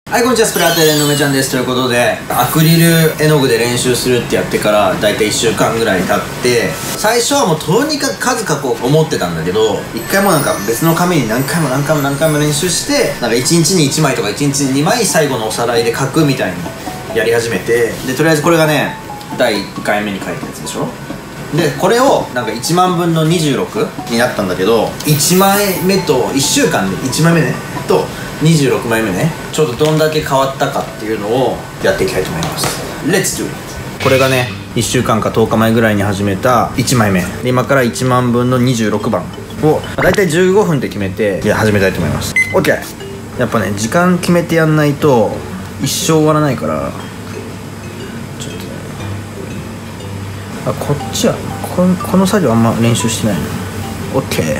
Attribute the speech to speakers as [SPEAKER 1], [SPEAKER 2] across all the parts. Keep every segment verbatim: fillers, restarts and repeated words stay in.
[SPEAKER 1] はい、こんにちは。スプラーテレのめちゃんです。ということで、アクリル絵の具で練習するってやってからだいたいいっしゅうかんぐらい経って、最初はもうとにかく数書こうと思ってたんだけど、一回もなんか別の紙に何回も何回も何回も練習して、なんかいちにちにいちまいとかいちにちににまい最後のおさらいで書くみたいにやり始めて、でとりあえずこれがねだいいっかいめに書いたやつでしょ。でこれをなんかいちまんぶんのにじゅうろくになったんだけど、いちまいめといっしゅうかんでいちまいめねとにじゅうろくまいめね、ちょっとどんだけ変わったかっていうのをやっていきたいと思います。 Let's do it。 これがねいっしゅうかんかとおかまえぐらいに始めたいちまいめで、今からいちまんぶんのにじゅうろくばんをだいたいじゅうごふんで決めて始めたいと思います。 OK。 やっぱね時間決めてやんないと一生終わらないから、ちょっとね、あこっちはこの、この作業あんま練習してないの。 OK。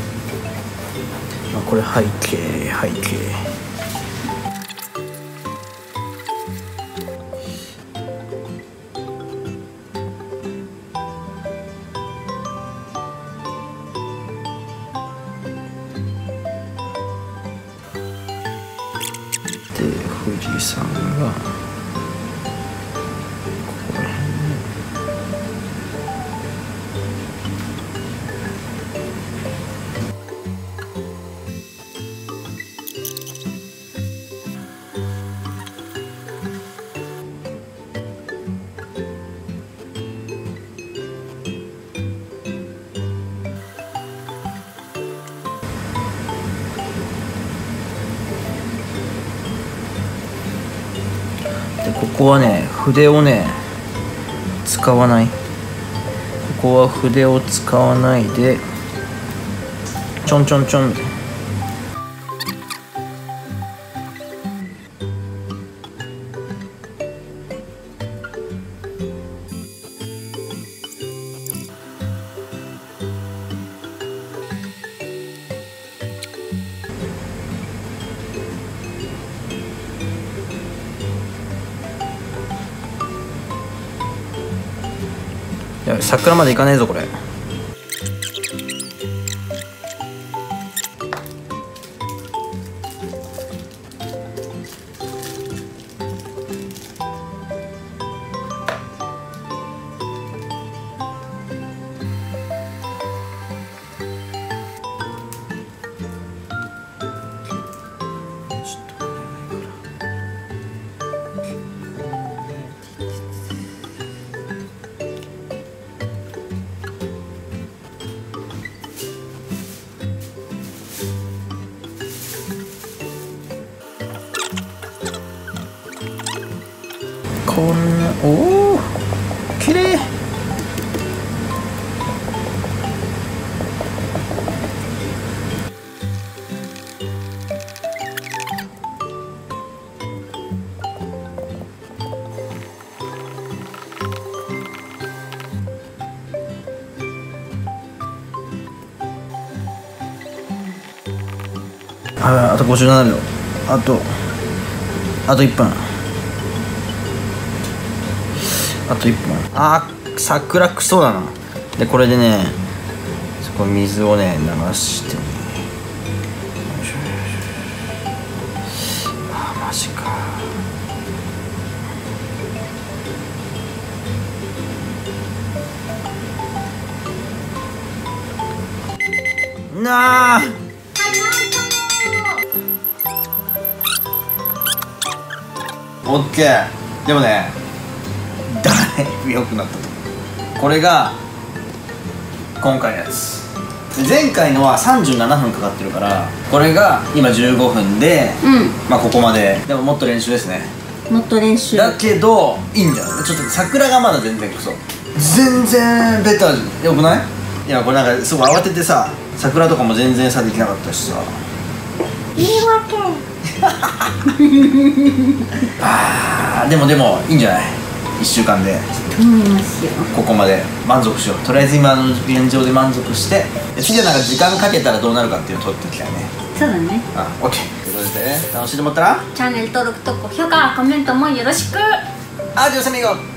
[SPEAKER 1] これ背景背景で富士山がここら辺ね。でここはね筆をね使わない、ここは筆を使わないでちょんちょんちょんみたいな。やべ、桜まで行かねえぞこれ。こんな、おおきれい。あ、あとごじゅうななびょう、あとあといっぷん、あといっぷん。あー桜クソだな。でこれでねそこ水をね流してね、あーマジか。なあオッケー。でもねだいぶ良くなったと思う。これが今回のやつ。前回のはさんじゅうななふんかかってるから、これが今じゅうごふんで、うん、まあここまで。でももっと練習ですね。
[SPEAKER 2] もっと練習
[SPEAKER 1] だけどいいんだよ。ちょっと桜がまだ全然クソ、全然ベターじゃよくない？いやこれなんかすごい慌ててさ、桜とかも全然さできなかったしさ。
[SPEAKER 2] 言い訳
[SPEAKER 1] あーでもでもいいんじゃない？いっしゅうかんで
[SPEAKER 2] と思いますよ。
[SPEAKER 1] ここまで満足しよう。とりあえず今の現状で満足して、次はなんか時間かけたらどうなるかっていうのを取っていきたいね。
[SPEAKER 2] そうだね。
[SPEAKER 1] あ、オッケー。ということでね、楽しいと思ったら
[SPEAKER 2] チャンネル登録と高評価コメントもよろしく。
[SPEAKER 1] アディオスアミゴ。